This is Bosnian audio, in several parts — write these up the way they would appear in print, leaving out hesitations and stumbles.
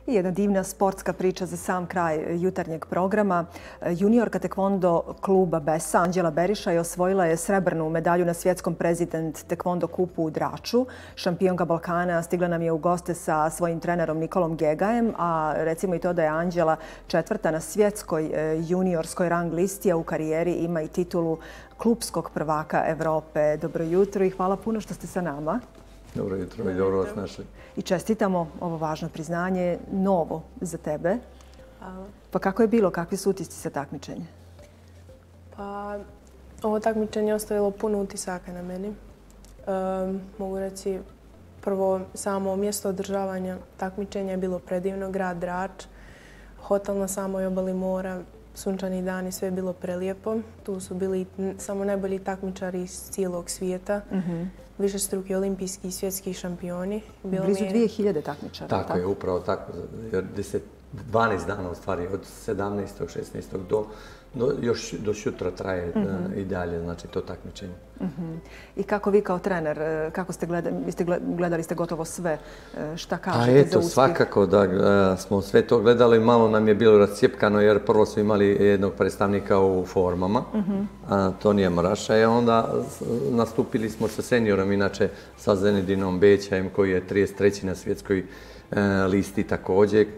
I jedna divna sportska priča za sam kraj jutarnjeg programa. Juniorka tekvondo kluba BES-a Anđela Beriša je osvojila srebrnu medalju na svjetskom prezident tekvondo kupu u Draču. Šampionka Balkana stigla nam je u goste sa svojim trenerom Nikolom Gegajem, a recimo i to da je Anđela četvrta na svjetskoj juniorskoj rang listi, a u karijeri ima i titulu klupskog prvaka Evrope. Dobro jutro i hvala puno što ste sa nama. Dobro jutro i dobro vas našli. I čestitamo ovo važno priznanje, novo za tebe. Pa kako je bilo, kakvi su utisci sa takmičenja? Pa, ovo takmičenje je ostavilo puno utisaka na meni. Mogu reći, prvo samo mjesto održavanja takmičenja je bilo predivno, grad Drač, hotel na samoj obali mora, sunčani dani, sve je bilo prelijepo. Tu su bili samo najbolji takmičari iz cijelog svijeta. Višestruki olimpijski i svjetski šampioni. Blizu 2000 takmičara. Tako je, upravo tako. 12 dana u stvari, od 17. 16. još do jutra traje i dalje, znači to takmičenje. I kako vi kao trener, kako ste gledali ste gotovo sve, šta kažete za uspjeh? Eto, svakako da smo sve to gledali, malo nam je bilo rascijepkano jer prvo smo imali jednog predstavnika u formama, Tonija Moraša, i onda nastupili smo sa seniorom, inače sa Zenedinom Bećajem koji je 33. na svjetskoj listi također.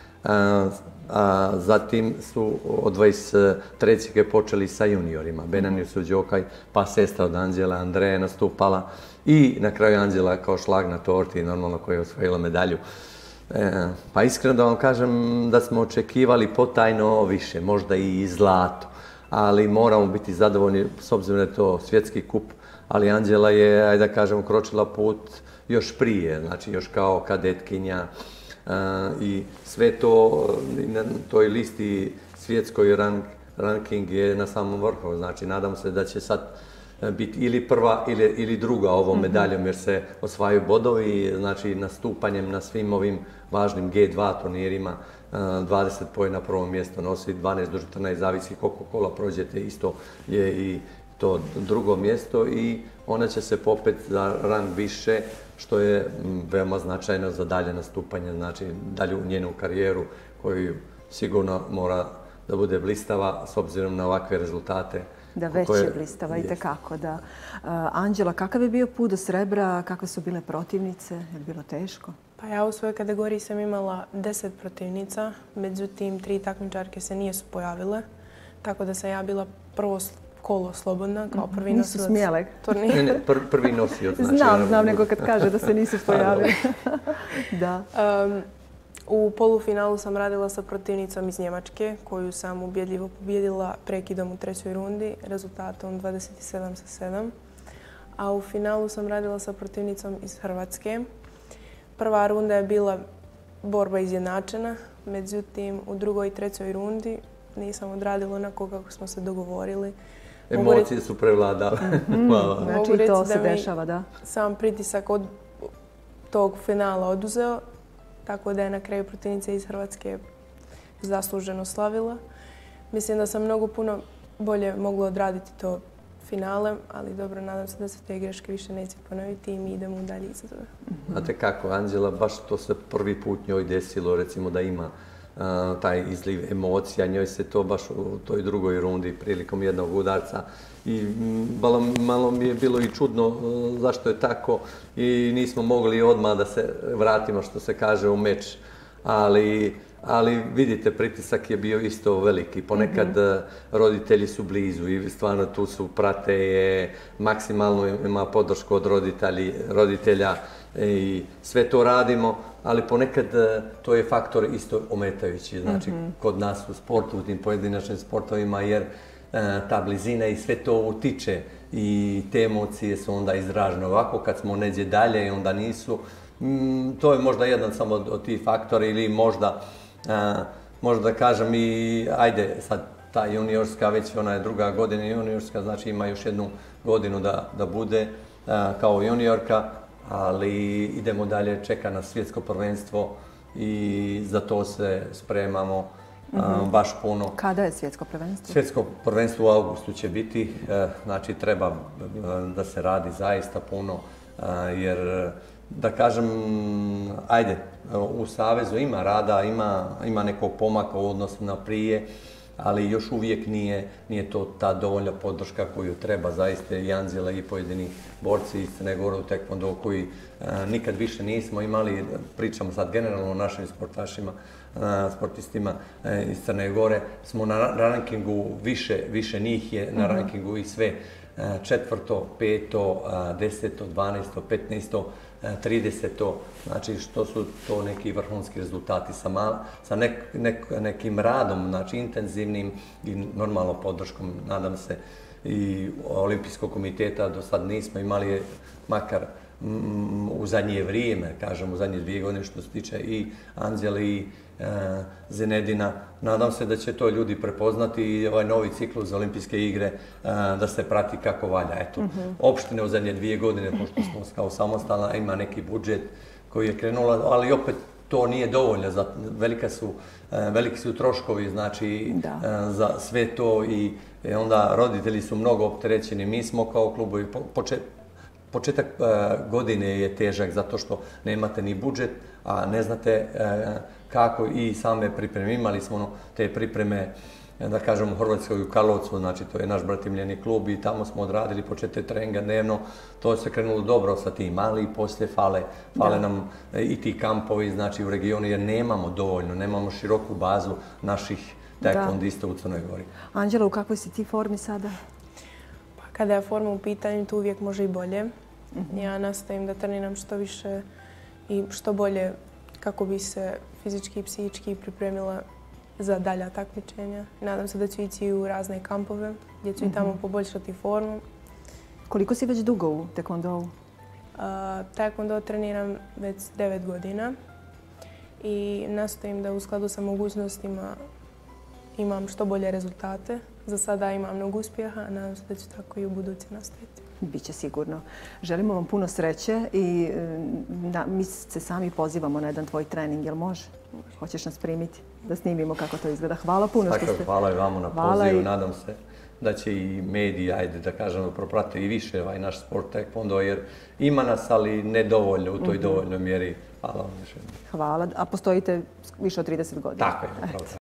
Zatim su od 23. počeli sa juniorima. Benanir Suđokaj, pa sestra od Anđela, Andreja je nastupala i na kraju Anđela kao šlag na torti, normalno koja je osvojila medalju. Pa iskreno da vam kažem da smo očekivali potajno više, možda i zlato, ali moramo biti zadovoljni s obzirom da je to svjetski kup, ali Anđela je, ajde da kažem, kročila put još prije, znači još kao kadetkinja, i sve to na toj listi svjetskoj ranking je na samom vrhu. Znači, nadam se da će sad biti ili prva ili druga ovom medaljom jer se osvajaju bodovi, znači nastupanjem na svim ovim važnim G2 turnirima 20 poena na prvom mjestu nosi, 12 do 14 zavisi koliko kola prođete, isto je i to drugo mjesto i ona će se popet za rang više, što je veoma značajno za dalje nastupanje, znači dalju njenu karijeru koju sigurno mora da bude blistava s obzirom na ovakve rezultate. Da, već je blistava, itekako, da. Anđela, kakav je bio put do srebra, kakve su bile protivnice, je li bilo teško? Pa ja u svojoj kategoriji sam imala 10 protivnica, međutim 3 takmičarke se nisu pojavile, tako da sam ja bila prvo kolo slobodna, kao prvi nosioc. Nisu smjele. Ne, prvi nosioc. Znam nego kad kaže da se nisu pojavili. Da. U polufinalu sam radila sa protivnicom iz Njemačke, koju sam ubjedljivo pobjedila prekidom u trećoj rundi, rezultatom 27:7. A u finalu sam radila sa protivnicom iz Hrvatske. Prva runda je bila borba izjednačena, međutim u drugoj i trećoj rundi nisam odradila onako kako smo se dogovorili. Emocije su prevladale. Znači i to se dešava, da. Sam pritisak od tog finala oduzeo, tako da je na kraju protivnica iz Hrvatske zasluženo slavila. Mislim da sam mnogo puno bolje mogla odraditi to finale, ali dobro, nadam se da se te greške više neće ponoviti i mi idemo dalje iza toga. Znate kako, Anđela, baš to se prvi put njoj desilo, recimo da ima taj izliv emocija, njoj se to baš u toj drugoj rundi prilikom jednog udarca i malo mi je bilo i čudno zašto je tako i nismo mogli odmah da se vratimo, što se kaže, u meč, ali vidite, pritisak je bio isto veliki. Ponekad roditelji su blizu i stvarno tu su, prate je, maksimalno ima podršku od roditelja i sve to radimo, ali ponekad to je faktor isto ometajući, znači kod nas u sportu, u tim pojedinačnim sportovima, jer ta blizina i sve to utiče i te emocije su onda izražene. Ovako kad smo neđe dalje i onda nisu, to je možda jedan samo od tih faktora ili možda da kažem i ajde sad ta juniorska, već ona je druga godina juniorska, znači ima još jednu godinu da bude kao juniorka, ali idemo dalje, čeka nas svjetsko prvenstvo i za to se spremamo baš puno. Kada je svjetsko prvenstvo? Svjetsko prvenstvo u augustu će biti, znači treba da se radi zaista puno, jer da kažem, ajde, u Savezu ima rada, ima nekog pomaka u odnosu na prije, ali još uvijek nije to ta dovoljna podrška koju treba zaista i Anđela i pojedini borci iz Crne Gore u tekvondou koji nikad više nismo imali, pričamo sad generalno o našim sportašima, sportistima iz Crne Gore, smo na rankingu, više njih je na rankingu i sve 4., 5., 10., 12., 15., 30. Znači što su to neki vrhunski rezultati sa nekim radom, znači intenzivnim i normalno podrškom, nadam se, i Olimpijskog komiteta do sad nismo imali, makar u zadnje vrijeme, kažem u zadnje 2 godine što se tiče i Anđele i Zinedina. Nadam se da će to ljudi prepoznati i ovaj novi ciklus za olimpijske igre da se prati kako valja. Eto, opštine u zadnje 2 godine, pošto smo kao samostalna, ima neki budžet koji je krenula, ali opet to nije dovoljno. Veliki su troškovi, znači, za sve to i onda roditelji su mnogo opterećeni. Mi smo kao klubovi, početak godine je težak zato što nemate ni budžet, a ne znate kako i same pripreme. Imali smo te pripreme, da kažem, u Hrvatskoj u Karlovcu, znači to je naš bratimljeni klub i tamo smo odradili po 4 treninga dnevno. To se krenulo dobro sa tim, ali i poslije fale nam i ti kampovi, znači u regionu, jer nemamo široku bazu naših tekvondista u Crnoj Gori. Anđela, u kakvoj si ti formi sada? Kada je forma u pitanju, to uvijek može i bolje. Ja nastojim da treniram što više i što bolje kako bi se fizički i psihički pripremila za dalja takmičenja. Nadam se da ću ići u razne kampove gdje ću i tamo poboljšati formu. Koliko si već dugo u tekvondou? Tekvondo treniram već 9 godina i nastojim da u skladu sa mogućnostima imam što bolje rezultate. Za sada imam mnogo uspjeha, a nadam se da ću tako i u budući nastaviti. Biće sigurno. Želimo vam puno sreće i mi se sami pozivamo na jedan tvoj trening. Jel može? Hoćeš nas primiti da snimimo kako to izgleda? Hvala puno što ste... Hvala i vama na pozivu. Nadam se da će i mediji, ajde da kažemo, proprate i više ovaj naš sport tekvondo, jer ima nas, ali nedovoljno u toj dovoljnoj mjeri. Hvala vam još jednom. Hvala. A postojite više od 30 godina. Tako je.